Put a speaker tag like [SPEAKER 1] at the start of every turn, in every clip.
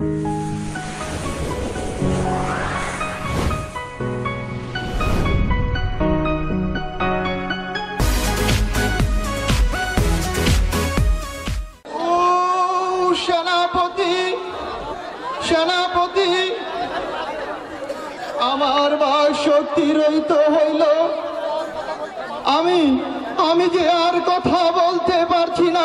[SPEAKER 1] সেনাপতি সেনাপতি আমার বাক শক্তি রহিত হইল। আমি যে আর কথা বলতে পারছি না।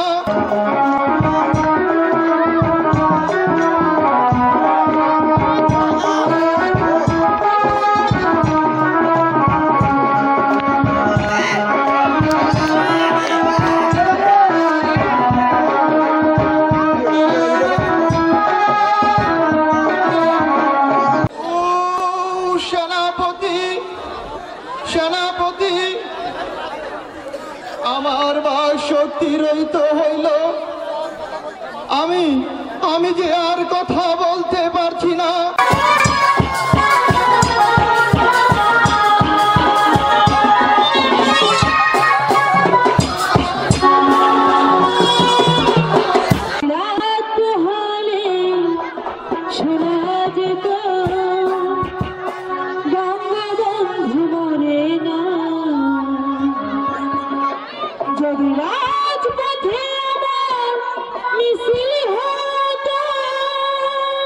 [SPEAKER 1] সেনাপতি আমার বাক শক্তি রহিত হইল। আমি যে আর কথা বলতে পারছি না।
[SPEAKER 2] রাজপথে আমার মিছিল হতো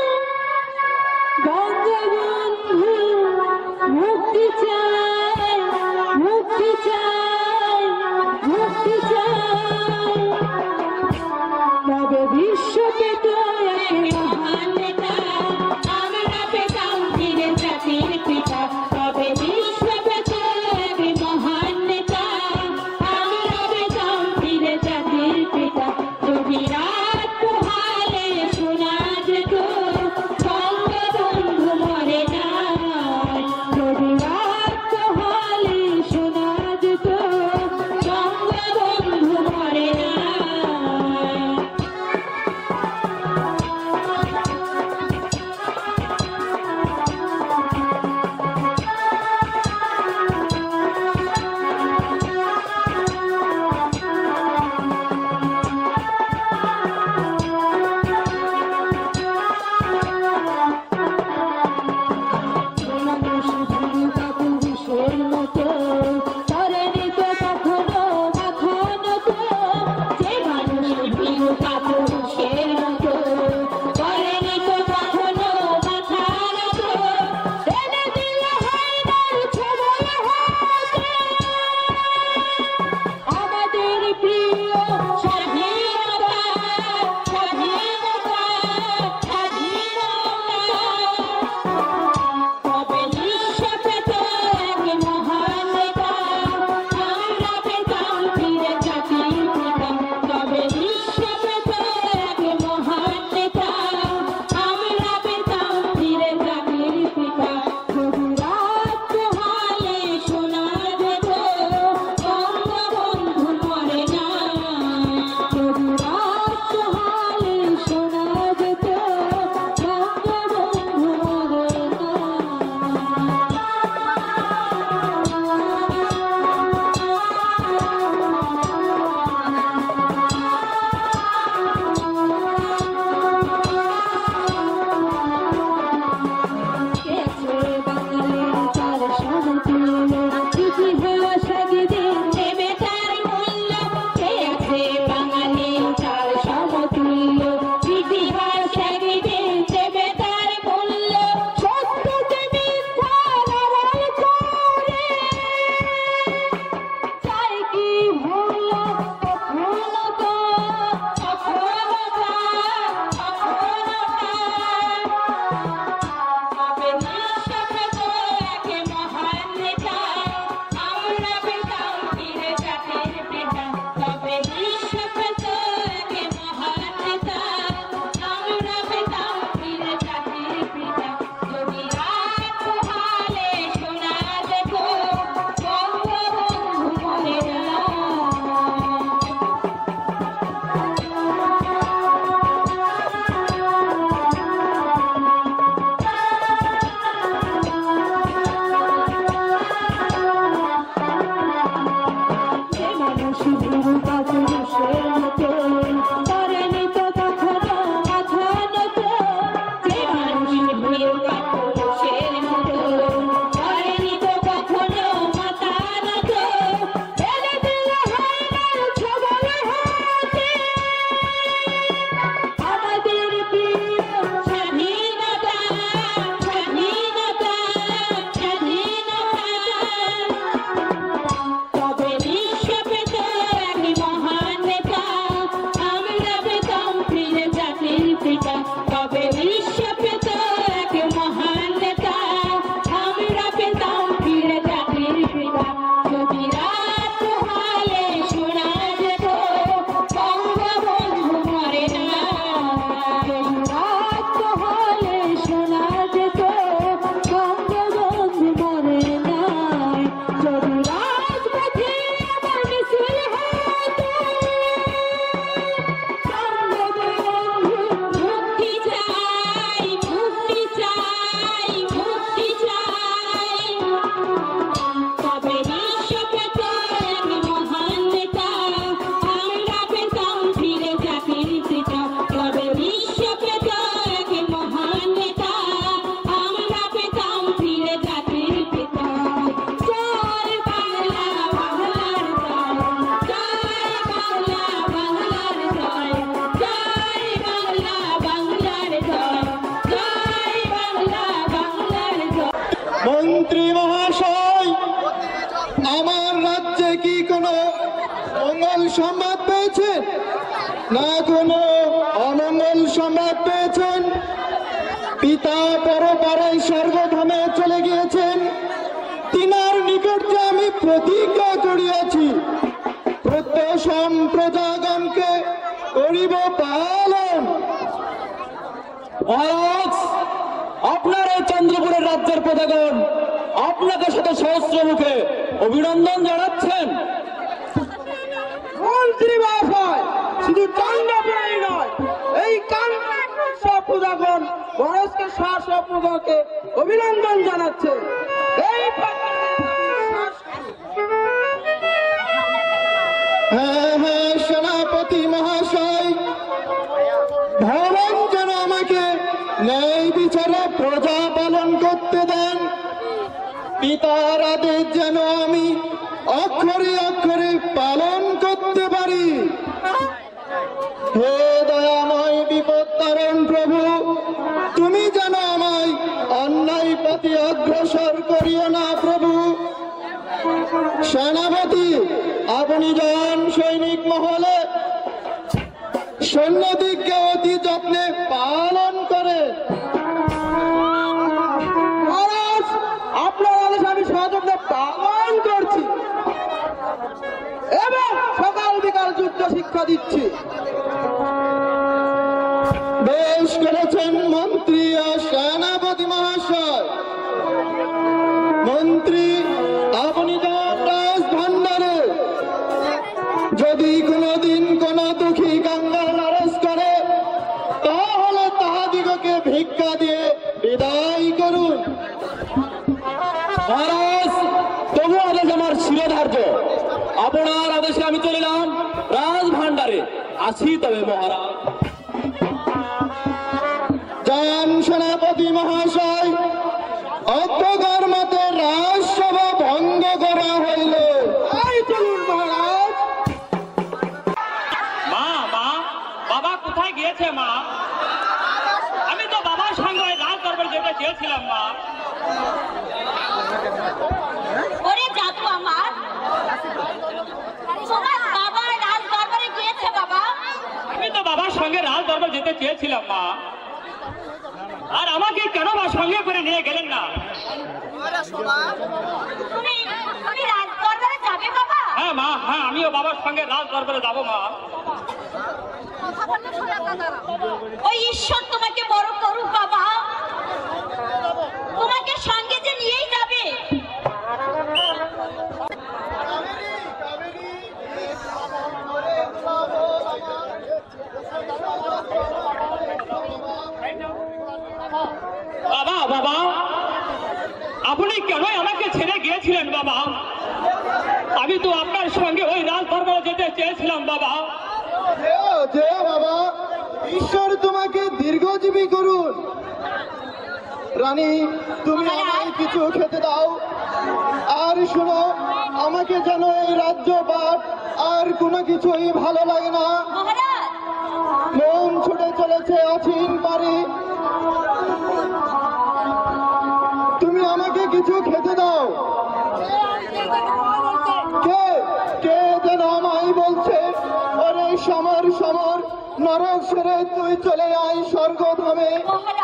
[SPEAKER 2] বিশ্ব পেত এক মহান নেতা, আমরা পেতাম ফিরে জাতির পিতা। যদি রাত হলে শোনা যেত বঙ্গবন্ধু মরে না, যদি রাত হলে শোনা যেত বঙ্গবন্ধু মরে না, যদি রাজপথে আবার মিছিল হতো মুক্তি চাই, মুক্তি চাই, মুক্তি চাই। তবে বিশ্ব পেত এক মহান নেতা, আমরা পেতাম ফিরে জাতির পিতা। তবে বিশ্ব পেত এক মহান নেতা, আমরা পেতাম ফিরে জাতির পিতা। জয় বাংলা, বাংলার জয়, জয় বাংলা, বাংলার জয়, জয় বাংলা, বাংলার জয়, জয় বাংলা, বাংলার জয়।
[SPEAKER 1] মন্ত্রী মহাশয়, আমার রাজ্যে কি কোনো মঙ্গল সংবাদ পেয়েছেন, না কোনো অমঙ্গল সংবাদ পেয়েছেন? পিতা পরপারে স্বর্গধামে চলে গিয়েছেন, তিনার নিকট যে আমি প্রতিজ্ঞা করিয়াছি প্রত্যাশাম প্রজাগণকে করিব পালন।
[SPEAKER 3] মহারাজ, আপনার এই চন্দ্রপুরের রাজ্যের প্রজাগণ আপনাকে শত সহস্র মুখে অভিনন্দন জানাচ্ছেন।
[SPEAKER 4] মন্ত্রী মহাশয়, শুধু চন্দ্রপুরেই নয়, এই সব প্রজাগণ মহারাজকে সব প্রজাকে অভিনন্দন জানাচ্ছে। এই
[SPEAKER 1] হ্যাঁ হ্যাঁ, সেনাপতি মহাশয়, ভগবান যেন আমাকে ন্যায় বিচারে প্রজা পালন করতে দেন, পিতার আদেশ যেন আমি অক্ষরে অক্ষরে পালন করতে পারি। হে দয়াময় বিপদ তারণ প্রভু, তুমি যেন আমায় অন্যায় পথে অগ্রসর করিও না প্রভু। সেনাপতি, আপনি যান সৈনিক মহলে, সৈন্যদিগকে অতি যত্নে পালন করে।
[SPEAKER 4] মহারাজ, আপনার আদেশ আমি সযত্নে পালন করছি এবং সকাল বিকাল যুদ্ধ শিক্ষা দিচ্ছি।
[SPEAKER 1] বেশ করেছেন মন্ত্রী ও সেনাপতি মহাশয়। মন্ত্রী, আপনি যান রাজ ভান্ডারে, যদি কোনোদিন কোন দুঃখী কাঙ্গাল নারাজ করে তাহলে তাহাদিগকে ভিক্ষা দিয়ে বিদায় করুন।
[SPEAKER 3] মহারাজ, তবু আদেশ আমার শিরোধার্য। আপনার আদেশে আমি চলিলাম রাজ ভান্ডারে। আসি তবে মহারাজ।
[SPEAKER 1] যান সেনাপতি মহাশয়, অজ্ঞতার মতে রাজসভা ভঙ্গ করা হইল।
[SPEAKER 4] এই চলুন মহারাজ।
[SPEAKER 5] মা, মা, বাবা কোথায় গিয়েছে মা? আমি তো বাবার সঙ্গে ওই রাজ দরবারে যেতে চেয়েছিলাম মা।
[SPEAKER 2] ওরে জাদু আমার, তোমার বাবা রাজ দরবারে গিয়েছে বাবা।
[SPEAKER 5] আমি তো বাবার সঙ্গে রাজ দরবার যেতে চেয়েছিলাম মা, আর আমাকে কেন বা সঙ্গে করে নিয়ে গেলেন না?
[SPEAKER 2] তুমি তুমি রাজ দরবারে যাবে বাবা?
[SPEAKER 5] হ্যাঁ মা, হ্যাঁ, আমিও বাবার সঙ্গে রাজ দরবারে যাবো মা।
[SPEAKER 2] ওই ঈশ্বর তোমাকে বড় করুক বাবা, তোমাকে সঙ্গে যে নিয়েই যাবে।
[SPEAKER 5] বাবা, বাবা, আপনি কেন আমাকে ছেড়ে গিয়েছিলেন বাবা? আমি তো আপনার সঙ্গে ওই রাজ দরবারে যেতে চেয়েছিলাম বাবা।
[SPEAKER 1] যেও যেও বাবা, ঈশ্বর তোমাকে দীর্ঘজীবী করুন। রানী, তুমি আমায় কিছু খেতে দাও। আর শোনো, আমাকে যেন এই রাজ্য পাঠ আর কোনো কিছুই ভালো লাগে না।
[SPEAKER 2] মহারাজ,
[SPEAKER 1] মন ছুটে চলেছে অচিন পারে। তুমি আমাকে কিছু খেতে দাও। কে কে যেন আমায় বলছে, ওরে সমর সমর, নরক সেরে তুই চলে আয় স্বর্গধামে।
[SPEAKER 2] মহারাজ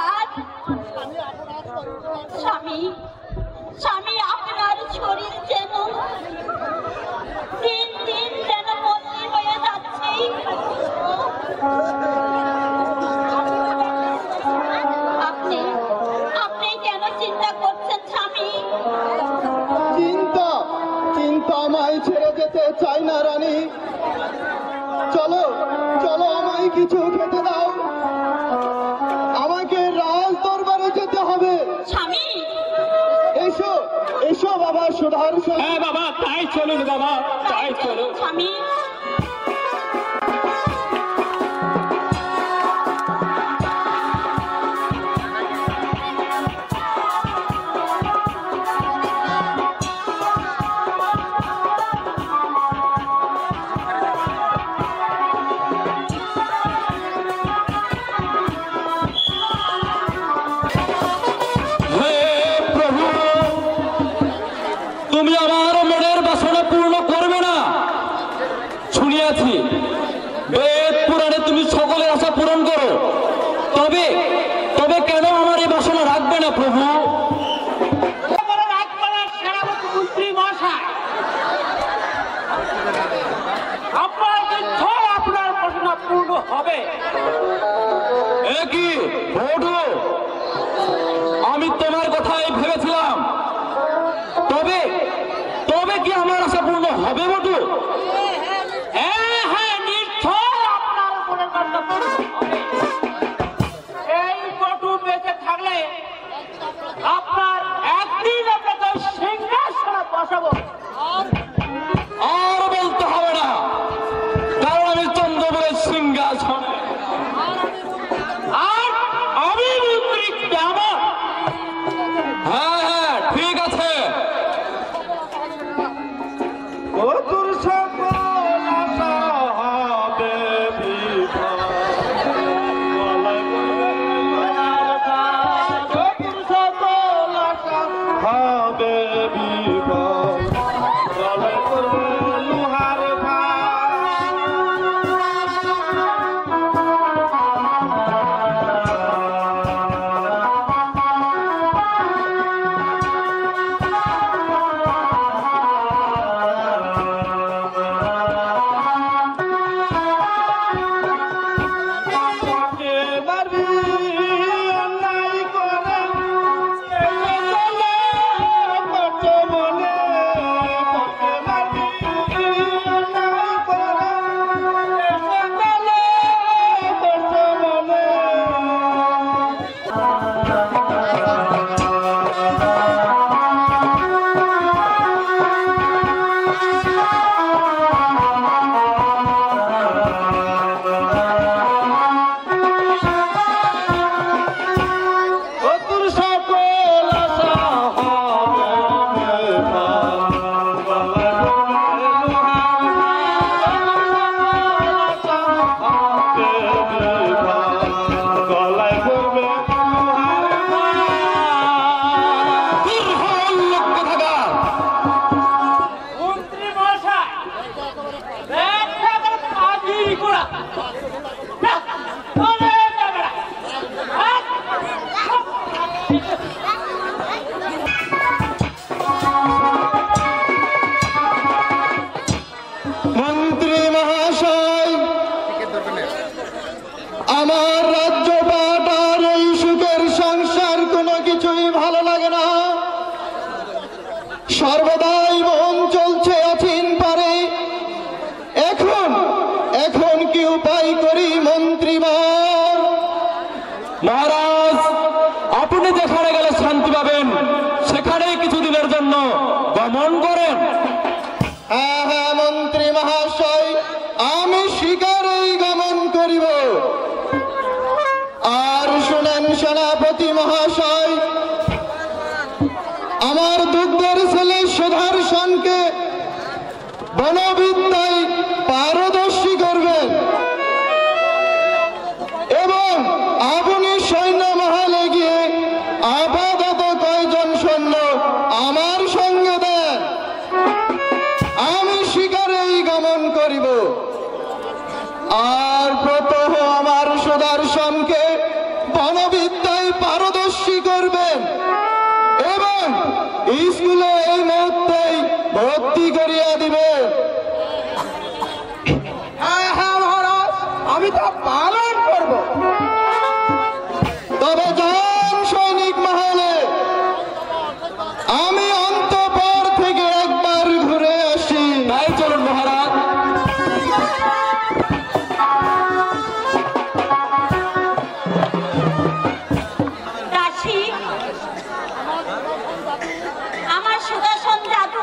[SPEAKER 1] সুদর্শন।
[SPEAKER 5] হ্যাঁ বাবা, তাই চলুন বাবা, তাই চলুন।
[SPEAKER 2] স্বামী
[SPEAKER 3] হে প্রভু, তুমি আমার মনের বাসনা পূর্ণ করবে না শুনিয়াছি। বেদ পুরাণে তুমি সকলের আশা পূরণ করো, তবে তবে কেন আমার এই বাসনা রাখবে না প্রভু?
[SPEAKER 4] মন্ত্রী মশাই, আপনার ইচ্ছা আপনার বাসনা পূর্ণ হবে।
[SPEAKER 3] এ কি বটু, আমি তোমার কথাই ভেবেছিলাম, তবে তবে কি আমার আশা পূর্ণ হবে বটু?
[SPEAKER 4] হ্যাঁ হ্যাঁ, নিশ্চয় আপনার মনের বাসনা পূর্ণ হবে। এই বটু বেঁচে থাকলে আপনার একদিন আপনাকে সিংহাসনে বসাবো।
[SPEAKER 3] আর বলতে হবে না, কারণ আমি চন্দ্রপুরের সিংহাসনে।
[SPEAKER 4] আর আমি মন্ত্রী কেমন?
[SPEAKER 3] হ্যাঁ হ্যাঁ, ঠিক আছে।
[SPEAKER 1] তোর সকল আশা হবে বিফল। তোর সকল আশা হবে বিফল। গলায় পড়বে লোহার মারবি অন্যায় করে করতে মনে করতে মারবি অন্যায় করে করতে মনে। তোর সকল আশা হবে বেফল। গলায় পড়বে গলায় পড়বে
[SPEAKER 3] দুর্বল লোক কোথাকার।
[SPEAKER 4] মন্ত্রী মশাই, একটা কাজই করা না, অনেক টাকা।
[SPEAKER 1] মন্ত্রী মহাশয়, আমার রাজ্যপাট আর এই সুখের সংসার কোনো কিছুই ভালো লাগে না। সর্বদাই মন চলছে অচিন পারে। এখন এখন কি উপায় করি মন্ত্রীবর?
[SPEAKER 3] মহারাজ, আপনি যেখানে গেলে শান্তি পাবেন সেখানেই কিছুদিনের জন্য গমন করেন।
[SPEAKER 1] হ্যাঁ হ্যাঁ মন্ত্রী মহাশয়, আমি শিকারেই গমন করিব। আর শুনেন সেনাপতি মহাশয়, আমার দুগ্ধের ছেলে সুদর্শনকে বনবিদ্যায় পারদর্শী করবেন এবং আপনি সৈন্য মহলে গিয়ে আপাতত কয়জন সৈন্য আমার সঙ্গে দেন। আমি শিকারেই গমন করিব। আর প্রতহ আমার সুদর্শনকে বনবিদ্যায় পারদর্শী করবেন এবং স্কুলে এই মুহূর্তেই ভর্তি করিয়া দিবেন।
[SPEAKER 4] হ্যাঁ হ্যাঁ মহারাজ, আমি তা পালন করব।
[SPEAKER 1] তবে যান সৈনিক মহলে, আমি অন্তঃপুর থেকে একবার ঘুরে আসি।
[SPEAKER 3] তাই চলুন মহারাজ।
[SPEAKER 2] দাসী, আমার সুদর্শন জাত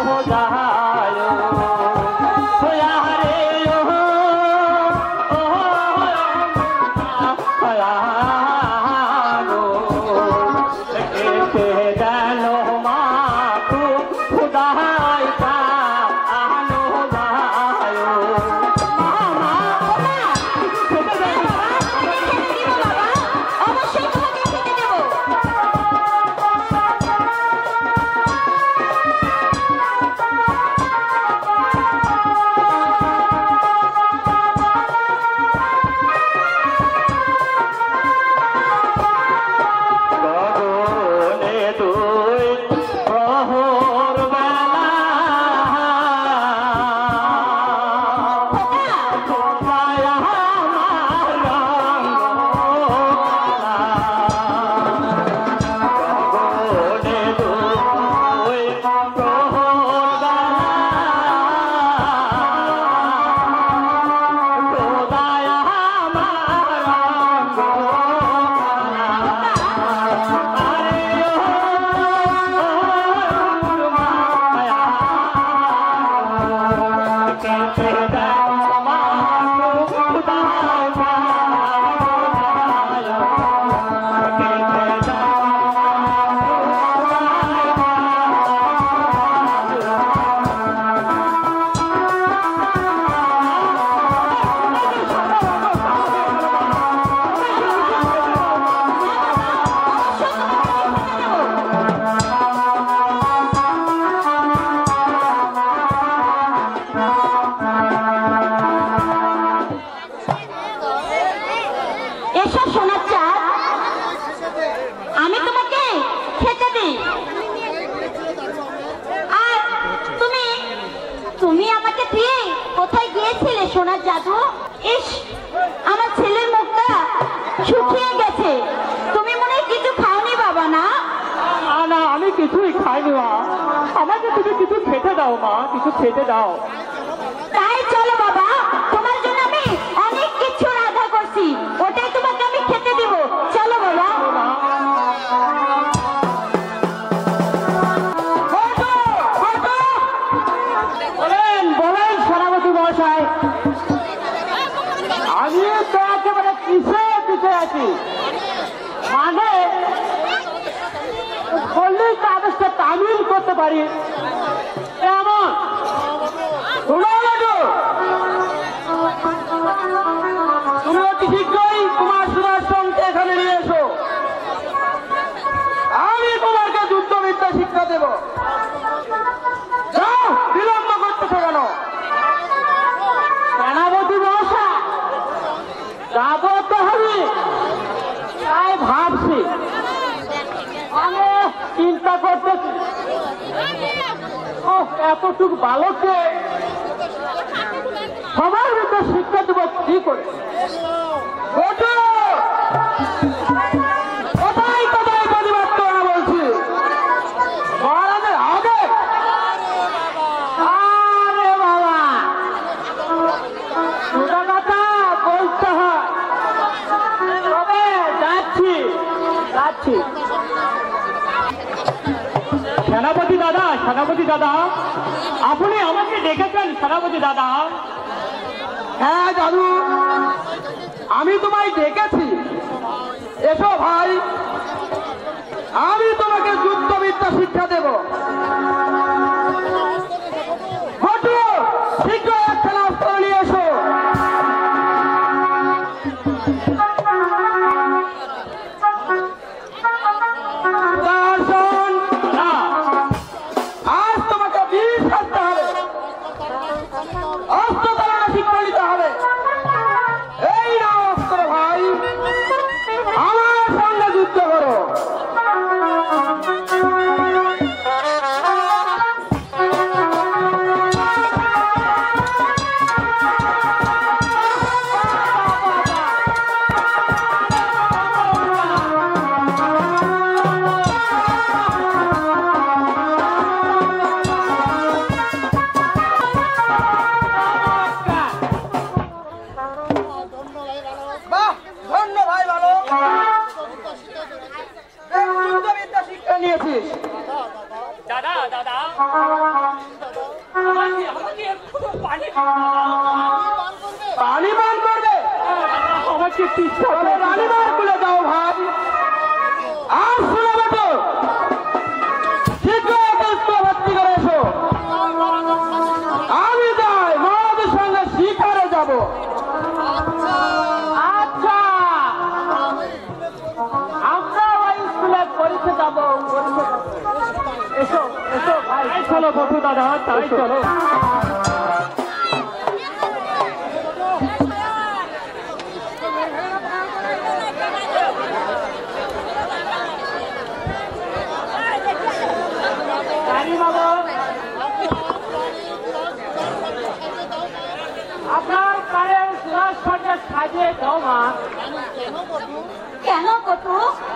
[SPEAKER 2] তুমি আমাকে দিয়ে কোথায় গিয়েছিলে সোনার জাদু? ইস, আমার ছেলের মুখটা শুকিয়ে গেছে। তুমি মনে হয় কিছু খাওনি বাবা? না
[SPEAKER 5] না, আমি কিছুই খাইনি মা। আমাকে তুমি কিছু খেতে দাও মা, কিছু খেতে দাও।
[SPEAKER 2] তাই চলো বাবা, তোমার জন্য আমি অনেক কিছু রান্না করছি, ওটাই তোমাকে আমি খেতে দিব। চলো বাবা।
[SPEAKER 5] বলেন সেনাপতি মহাশয়, আমি তো একেবারে পিছিয়ে আছি। মানে বললেই কাগজটা তামিল করতে পারি এমন। তুমি অতি শীঘ্রই তোমার সুরাষ্ট্রমকে এখানে নিয়ে এসো। আমি তোমাকে যুদ্ধবিদ্যা শিক্ষা দেব। যাও, বিলম্ব করতেছো কেন? সেনাপতি মহাশয়, যাব তো হবে, তাই ভাবছি, আমি চিন্তা করতেছি এতটুকু বালককে সবার ভিতরে শিক্ষা দেব কি করে? কোথায় কোথায় প্রতিবাদ করে না বলছি, মহারাজের আগে। আরে বাবা, সোজা কথা বলতে হয়। তবে যাচ্ছি। সেনাপতি দাদা, আপনি আমাকে ডেকেছেন সেনাপতি দাদা?
[SPEAKER 4] হ্যাঁ দাদু, আমি তোমায় ডেকেছি। এসো ভাই, আমি তোমাকে যুদ্ধবিদ্যা শিক্ষা দেব। ঘটু, শীঘ্র একখানা অস্ত্র নিয়ে এসো। দর্শন, আজ তোমাকে বিষ করতে হবে, অস্ত্র চালানো শিক্ষা নিতে হবে। এই নাও অস্ত্র ভাই, আমার সঙ্গে যুদ্ধ করো। পানি পান করবে?
[SPEAKER 5] আমাকে তিস্তা
[SPEAKER 4] তবে রানীবার খুলে দাও ভাই। আর শোনো বেটো, শীঘ্র ওকে স্কুলে ভর্তি করে এসো। আমি যাই, মামাদের সঙ্গে শিকারে যাব। আচ্ছা, আমরা ওই স্কুলে পরীক্ষা যাব। এসো এসো ভাই,
[SPEAKER 5] তাই চলো বটু দাদা, তাই চলো।
[SPEAKER 4] রানী বাবা, আপনার কানের সুরাজটা সাজিয়ে দাও মা।
[SPEAKER 2] কেন কটু?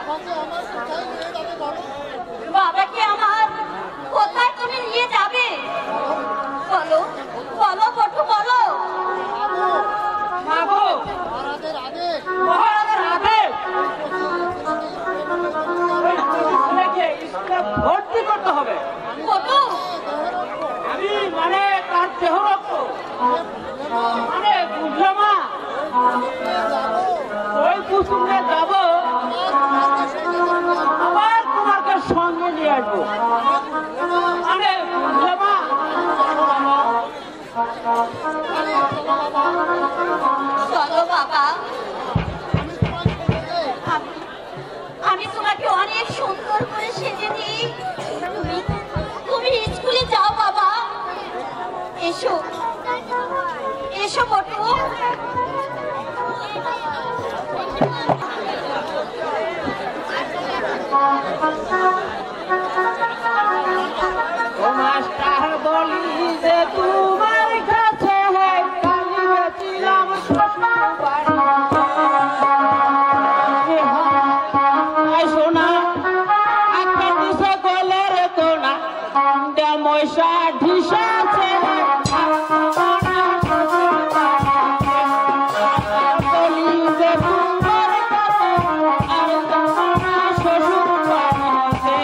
[SPEAKER 2] বাবাকে আমার কোথায় তুমি নিয়ে যাবে? বলো বলো কটু, বলো।
[SPEAKER 4] মাগো, মহারাজের আদেশ, ওই ছেলেকে স্কুলে ভর্তি করতে হবে।
[SPEAKER 2] কটু,
[SPEAKER 4] আমি মানে তার দেহ রক্ত, মানে বুঝলো মা? ওই কুসুমে যাব, আবার তোমাকে সঙ্গে নিয়ে আসবো, মানে বুঝলো মা?
[SPEAKER 2] চলো বাবা। আমি তোমাকে অনেক সুন্দর করে সেজে দিই। তুমি স্কুলে যাও বাবা। এসো এসো বটু।
[SPEAKER 4] ও মাস্টার বলি যে তোমার কাছে কালি গেছিলাম শ্বশুর বাড়ি। সোনা একটা দিশে গলের কোনা, ময়সা ঢিসা ছেলে বলি যে তোমার কাছে আর তোমার শ্বশুর বাড়িতে।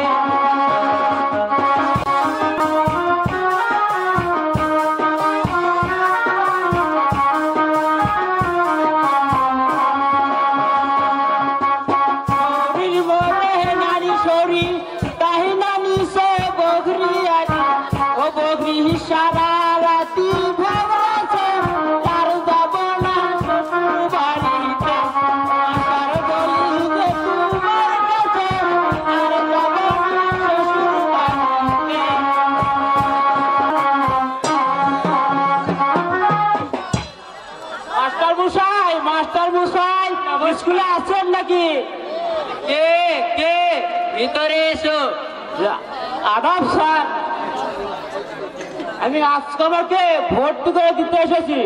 [SPEAKER 4] শরীর বলে নারী শরীর, তাই নানি সে বগরি আছি। ও বগরি সারা রাতি ভেবেছে তার যাব না শ্বশুর বাড়িতে। মাস্টার বলি যে তোমার কাছে আর যাব না শ্বশুর বাড়িতে। মাস্টার মশাই, মাস্টার মশাই, স্কুলে আছেন নাকি? কে কে? ভিতরে এসো। আদাব স্যার, আমি আজকে ভর্তি করে দিতে এসেছি।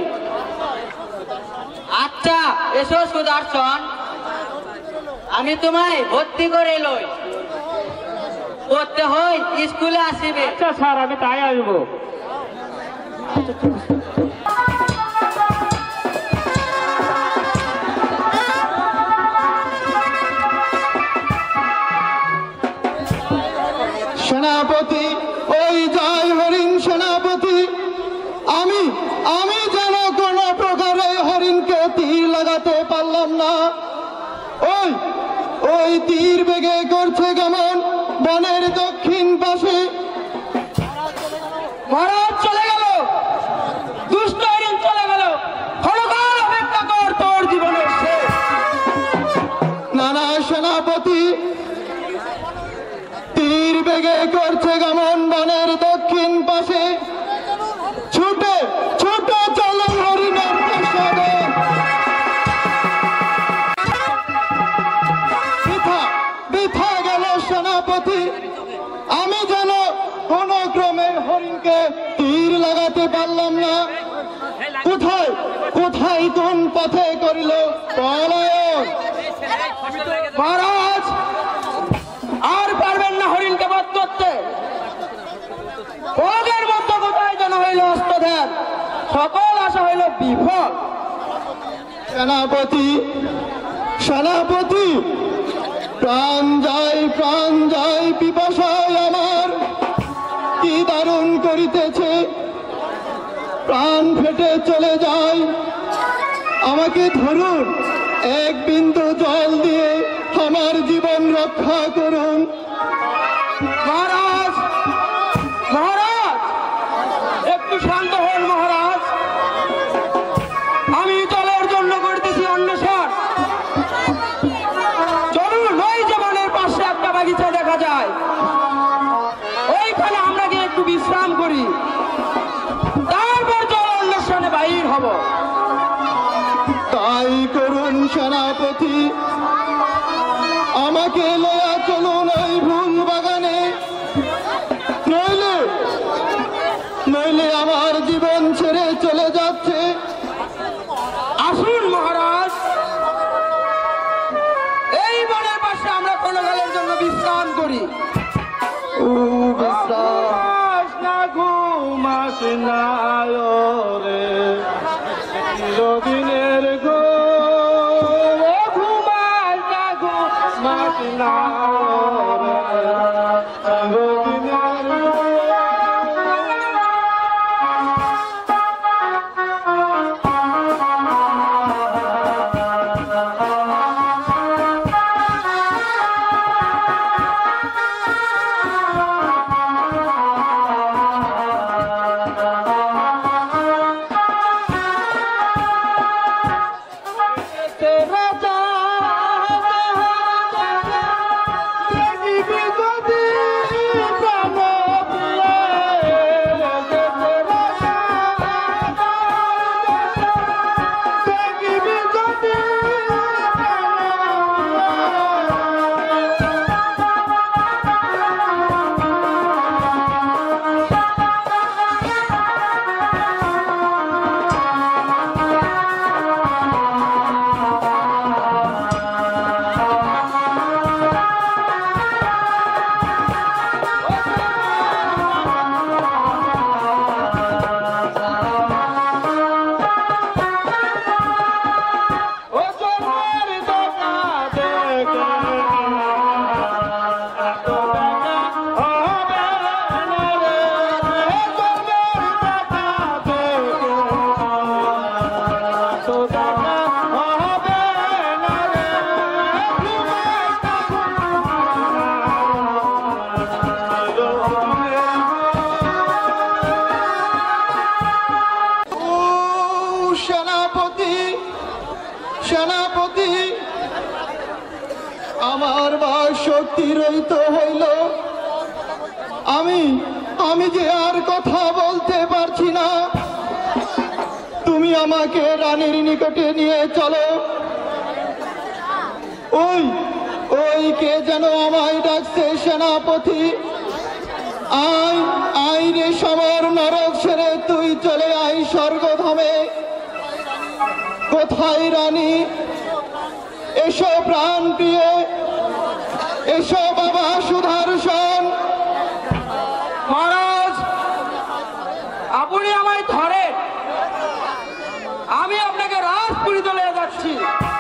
[SPEAKER 6] আচ্ছা এসো সুদর্শন, আমি তোমায় ভর্তি করে লই। পড়তে হয় স্কুলে আসিবে।
[SPEAKER 5] আচ্ছা স্যার, আমি তাই আসবো।
[SPEAKER 1] সেনাপতি, ওই জয় হরিণ সেনাপতি, আমি আমি যেন কোনো প্রকারে হরিণকে তীর লাগাতে পারলাম না। ওই ওই তীর বেগে করছে গমন বনের দক্ষিণ পাশে।
[SPEAKER 4] মহারাজ চলে গেল, দুষ্ট হরিণ চলে গেল। ক্ষণকাল অপেক্ষা কর, তোর জীবনের শেষ।
[SPEAKER 1] নানা সেনাপতি, তীর বেগে করছে গমন বনের দক্ষিণ পাশে। ছুটে ছুটে চলো হরিণের প্রসাদে। বৃথা বৃথা গেল সেনাপতি, আমি যেন কোন ক্রমে হরিণকে তীর লাগাতে পারলাম না। কোথায় কোথায় কোন পথে করিল পলায়ন।
[SPEAKER 4] মহারাজ আর পারবেন না হরিণকে বধ করতে। ওদের মধ্যে কোথায় যেন হইল হস্তধ্যান, সকল আশা হইল বিফল।
[SPEAKER 1] সেনাপতি সেনাপতি, প্রাণ যায় পিপাসায় আমার কি দারুণ করিতেছে। প্রাণ ফেটে চলে যায়, আমাকে ধরুন, এক বিন্দু জল দিয়ে আমার জীবন রক্ষা করুন।
[SPEAKER 4] মহারাজ, মহারাজ, একটু শান্ত হন মহারাজ। আমি জলের জন্য করতেছি অন্বেষণ। চলুন, ওই যে বনের পাশে একটা বাগিচা দেখা যায়, ওইখানে আমরা গিয়ে একটু বিশ্রাম করি, তারপর জল অন্বেষণে বাহির হব।
[SPEAKER 1] তাই করুন সেনাপতি, আমাকে লয়া চলুন ওই ফুল বাগানে, নইলে নইলে আমার জীবন ছেড়ে চলে যাচ্ছে।
[SPEAKER 4] আসুন মহারাজ, এই বনের পাশে আমরা ক্ষণকালের জন্য বিশ্রাম করি।
[SPEAKER 1] ও বিশ্রাম,
[SPEAKER 4] ঘুমাস না ঘুমাস না রে চিরদিনের ঘুম, ও ঘুমাস না ঘুমাস না রে চিরদিনের
[SPEAKER 1] সেনাপতি, সেনাপতি, আমার বা শক্তি রহিত হইল, আমি যে আর কথা বলতে পারছি না। তুমি আমাকে রানীর নিকটে নিয়ে চলো। ওই ওই কে যেন আমায় ডাকছে সেনাপতি। আয় আয় রে সমর নরক ছেড়ে তুই চলে আয় স্বর্গধামে। কোথায় রানী? এসো প্রাণ প্রিয়, এসো বাবা সুদর্শন।
[SPEAKER 4] মহারাজ, আপনি আমায় ধরেন, আমি আপনাকে রাজপুরীতে নিয়ে যাচ্ছি।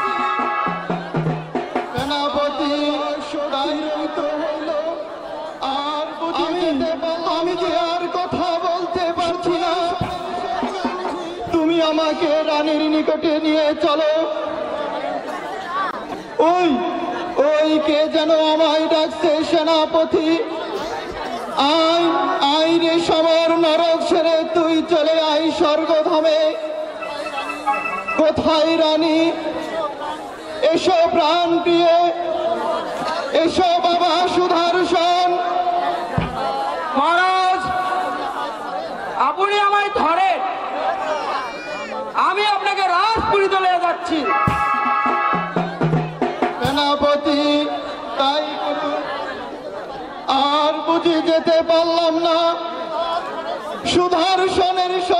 [SPEAKER 1] সেনাপতি সদাই রহিত হইল, আর আমি যে আর কথা বলতে পারছি না। তুমি আমাকে রানীর নিকটে নিয়ে চলো। ওই ওই কে যেন আমায় ডাকছে সেনাপতি। আয় আয় রে সমর নরক ছেড়ে তুই চলে আয় স্বর্গধামে। কোথায় রানী? এসো প্রাণ প্রিয়, এসো বাবা সুদর্শন।
[SPEAKER 4] মহারাজ, আপনি আমায় ধরেন, আমি আপনাকে রাজপুরীতে নিয়ে যাচ্ছি।
[SPEAKER 1] সেনাপতি তাই করুন। আর বুঝি যেতে পারলাম না। সুদর্শনের